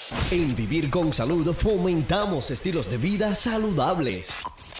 En Vivir con Salud fomentamos estilos de vida saludables.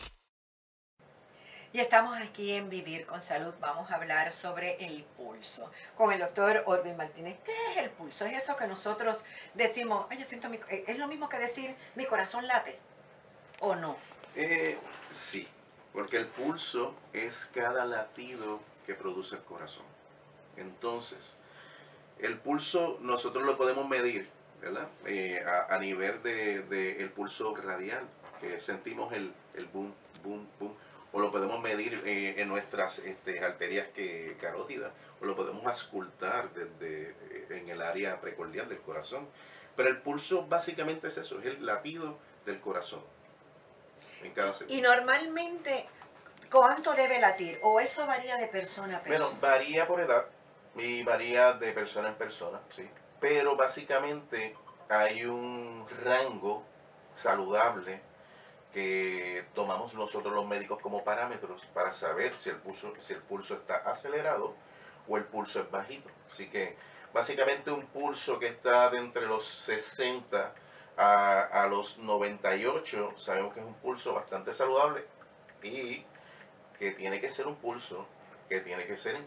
Y estamos aquí en Vivir con Salud. Vamos a hablar sobre el pulso con el doctor Orvin Martínez. ¿Qué es el pulso? Es eso que nosotros decimos, ay, yo siento es lo mismo que decir mi corazón late, ¿o no? Sí, porque el pulso es cada latido que produce el corazón. Entonces, el pulso nosotros lo podemos medir, ¿verdad? A nivel de el pulso radial, que sentimos el boom, boom, boom, o lo podemos medir en nuestras arterias carótidas, o lo podemos auscultar desde en el área precordial del corazón. Pero el pulso básicamente es eso, es el latido del corazón en cada segundo. Y normalmente, ¿cuánto debe latir? ¿O eso varía de persona a Bueno, persona? varía por edad y varía de persona en persona, sí. Pero básicamente hay un rango saludable que tomamos nosotros los médicos como parámetros para saber si el pulso está acelerado o el pulso es bajito. Así que básicamente un pulso que está de entre los 60 a los 98, sabemos que es un pulso bastante saludable y que tiene que ser un pulso que tiene que ser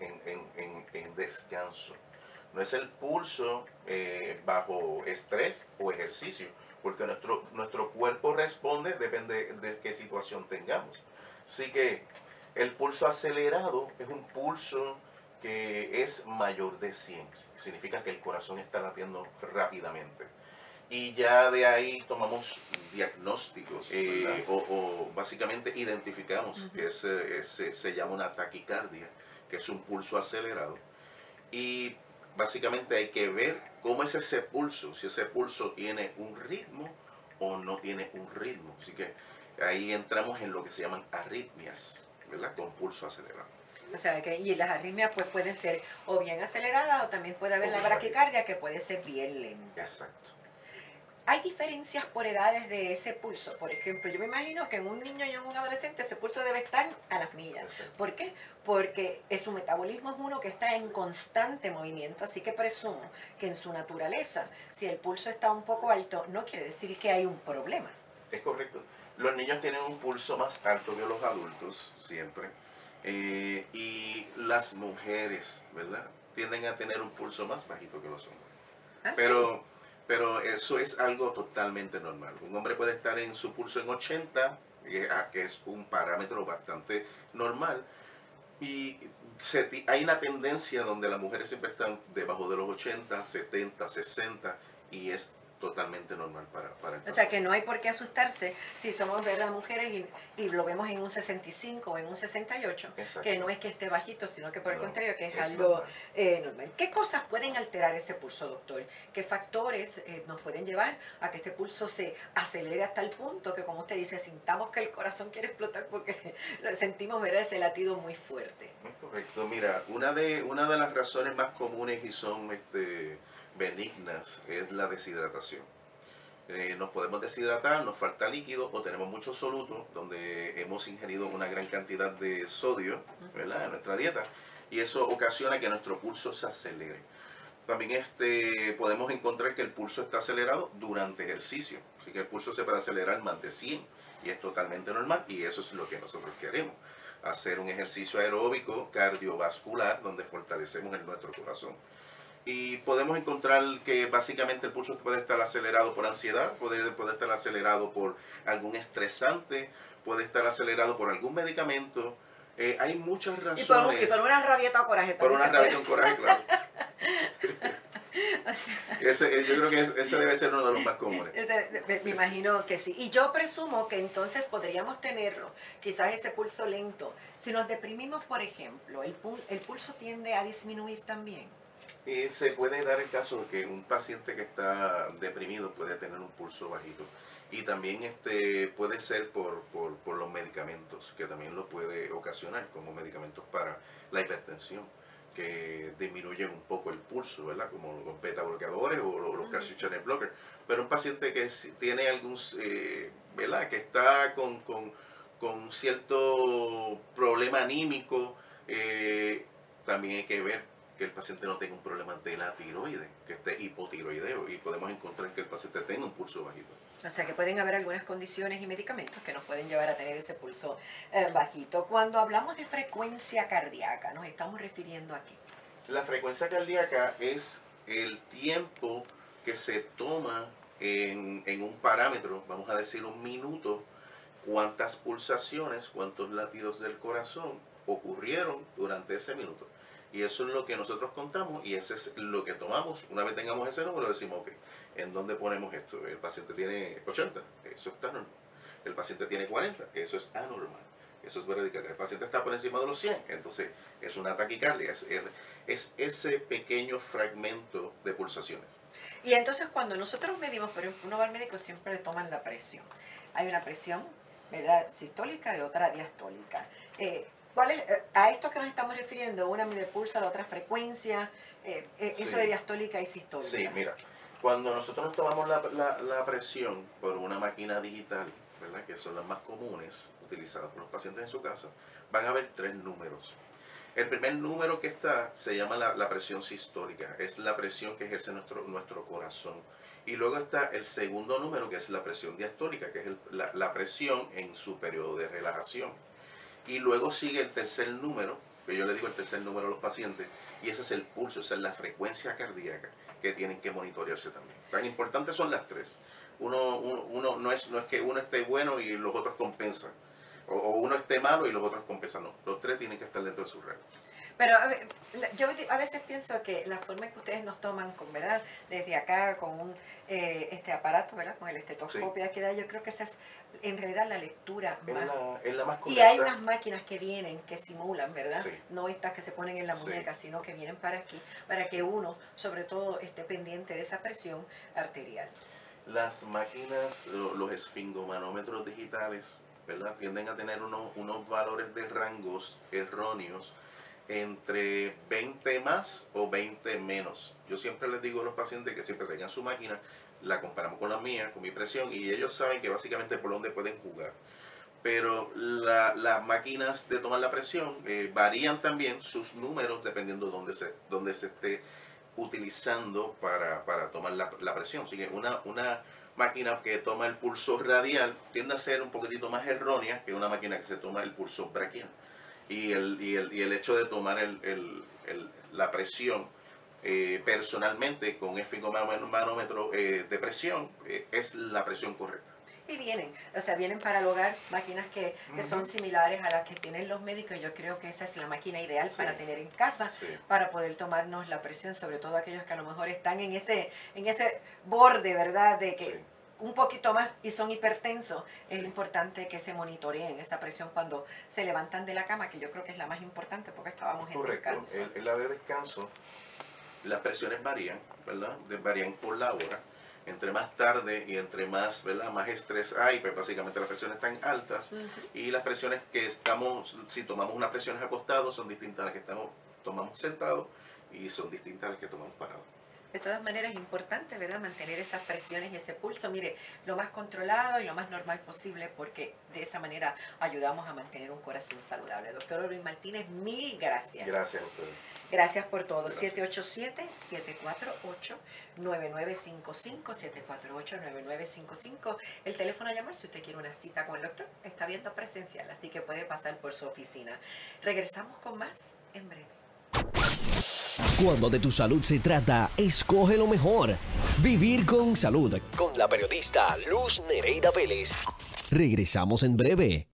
en descanso. No es el pulso bajo estrés o ejercicio, porque nuestro cuerpo responde, depende de qué situación tengamos. Así que el pulso acelerado es un pulso que es mayor de 100, significa que el corazón está latiendo rápidamente. Y ya de ahí tomamos diagnósticos o básicamente identificamos que se llama una taquicardia, que es un pulso acelerado. Y básicamente hay que ver cómo es ese pulso, si ese pulso tiene un ritmo o no tiene un ritmo. Así que ahí entramos en lo que se llaman arritmias, ¿verdad? Con pulso acelerado. O sea, y las arritmias pues pueden ser o bien aceleradas o también puede haber la braquicardia que puede ser bien lenta. Exacto. ¿Hay diferencias por edades de ese pulso? Por ejemplo, yo me imagino que en un niño y en un adolescente ese pulso debe estar a las millas. Exacto. ¿Por qué? Porque su metabolismo es uno que está en constante movimiento, así que presumo que en su naturaleza, si el pulso está un poco alto, no quiere decir que hay un problema. Es correcto. Los niños tienen un pulso más alto que los adultos, siempre. Y las mujeres, ¿verdad? Tienden a tener un pulso más bajito que los hombres. ¿Ah, Pero, sí? pero eso es algo totalmente normal. Un hombre puede estar en su pulso en 80, que es un parámetro bastante normal. Y hay una tendencia donde las mujeres siempre están debajo de los 80, 70, 60, y es totalmente normal para el O sea, paciente. que no hay por qué asustarse si somos, ¿verdad?, mujeres y lo vemos en un 65 o en un 68, Exacto. que no es que esté bajito, sino que por el No, contrario, que es es algo normal. normal. ¿Qué cosas pueden alterar ese pulso, doctor? ¿Qué factores nos pueden llevar a que ese pulso se acelere hasta el punto que, como usted dice, sintamos que el corazón quiere explotar porque sentimos, ¿verdad?, ese latido muy fuerte? Es correcto. Mira, una de las razones más comunes y son benignas es la deshidratación. Nos podemos deshidratar, nos falta líquido o tenemos mucho soluto donde hemos ingerido una gran cantidad de sodio, ¿verdad?, en nuestra dieta, y eso ocasiona que nuestro pulso se acelere. También podemos encontrar que el pulso está acelerado durante ejercicio, así que el pulso se puede acelerar más de 100 y es totalmente normal y eso es lo que nosotros queremos, hacer un ejercicio aeróbico cardiovascular donde fortalecemos nuestro corazón. Y podemos encontrar que básicamente el pulso puede estar acelerado por ansiedad, puede estar acelerado por algún estresante, puede estar acelerado por algún medicamento. Hay muchas razones. Y por una rabieta o coraje Por también una se puede. rabia, un coraje, claro. O sea, Yo creo que ese debe ser uno de los más comunes. me imagino que sí. Y yo presumo que entonces podríamos tenerlo, quizás ese pulso lento. Si nos deprimimos, por ejemplo, el pulso tiende a disminuir también. Se puede dar el caso de que un paciente que está deprimido puede tener un pulso bajito. Y también puede ser por los medicamentos, que también lo puede ocasionar, como medicamentos para la hipertensión, que disminuyen un poco el pulso, ¿verdad? Como los beta bloqueadores o los calcium channel blockers. Pero un paciente que tiene algún, ¿verdad? Que está con cierto problema anímico, también hay que ver que el paciente no tenga un problema de la tiroides, que esté hipotiroideo, y podemos encontrar que el paciente tenga un pulso bajito. O sea que pueden haber algunas condiciones y medicamentos que nos pueden llevar a tener ese pulso bajito. Cuando hablamos de frecuencia cardíaca, nos estamos refiriendo a qué. La frecuencia cardíaca es el tiempo que se toma en un parámetro, vamos a decir un minuto, cuántas pulsaciones, cuántos latidos del corazón ocurrieron durante ese minuto. Y eso es lo que nosotros contamos y ese es lo que tomamos. Una vez tengamos ese número, decimos, ok, ¿en dónde ponemos esto? El paciente tiene 80, eso está normal. El paciente tiene 40, eso es anormal. Eso es vertical. El paciente está por encima de los 100, entonces es una taquicardia. Es ese pequeño fragmento de pulsaciones. Y entonces cuando nosotros medimos, por ejemplo, uno va al médico, siempre le toman la presión. Hay una presión, ¿verdad?, sistólica y otra diastólica. A esto que nos estamos refiriendo, una mide pulso, la otra frecuencia, eso de diastólica y sistólica. Sí, mira, cuando nosotros nos tomamos la presión por una máquina digital, ¿verdad?, que son las más comunes utilizadas por los pacientes en su casa, van a haber 3 números. El primer número que está se llama la presión sistólica, es la presión que ejerce nuestro corazón. Y luego está el segundo número, que es la presión diastólica, que es la presión en su periodo de relajación. Y luego sigue el tercer número, que yo le digo el tercer número a los pacientes, y ese es el pulso, esa es la frecuencia cardíaca que tienen que monitorearse también. Tan importantes son las 3. Uno no es que uno esté bueno y los otros compensan, o uno esté malo y los otros compensan, no. Los 3 tienen que estar dentro de su rango. Pero yo a veces pienso que la forma en que ustedes nos toman, ¿verdad?, desde acá con un este aparato, ¿verdad?, con el estetoscopio, Sí. yo creo que esa es en realidad la lectura más. Es la más correcta. Y hay unas máquinas que vienen, que simulan, ¿verdad? Sí. No estas que se ponen en la Sí. muñeca, sino que vienen para aquí, para que uno, sobre todo, esté pendiente de esa presión arterial. Las máquinas, los esfingomanómetros digitales, ¿verdad?, tienden a tener unos valores de rangos erróneos entre 20 más o 20 menos. Yo siempre les digo a los pacientes que siempre traigan su máquina, la comparamos con la mía, con mi presión, y ellos saben que básicamente por donde pueden jugar. Pero las máquinas de tomar la presión varían también sus números dependiendo de dónde se esté utilizando para tomar la presión. Así que una máquina que toma el pulso radial tiende a ser un poquitito más errónea que una máquina que se toma el pulso braquial. Y el hecho de tomar la presión personalmente con esfingomanómetro de presión es la presión correcta. Y vienen para el hogar máquinas que son similares a las que tienen los médicos. Yo creo que esa es la máquina ideal para tener en casa, para poder tomarnos la presión, sobre todo aquellos que a lo mejor están en ese borde, ¿verdad?, de que un poquito más y son hipertensos. Es importante que se monitoreen esa presión cuando se levantan de la cama, que yo creo que es la más importante porque estábamos en descanso. En la de descanso, las presiones varían, ¿verdad? Varían por la hora. Entre más tarde y entre más, ¿verdad?, más estrés hay, pues básicamente las presiones están altas. Y las presiones que si tomamos unas presiones acostados, son distintas a las que tomamos sentados y son distintas a las que tomamos parados. De todas maneras es importante, ¿verdad?, mantener esas presiones y ese pulso, mire, lo más controlado y lo más normal posible, porque de esa manera ayudamos a mantener un corazón saludable. Doctor Orvin Martínez, mil gracias. Gracias a ustedes. Gracias por todo. Gracias. 787-748-9955, 748-9955. El teléfono a llamar si usted quiere una cita con el doctor. Está abierto presencial, así que puede pasar por su oficina. Regresamos con más en breve. Cuando de tu salud se trata, escoge lo mejor. Vivir con salud. Con la periodista Luz Nereida Vélez. Regresamos en breve.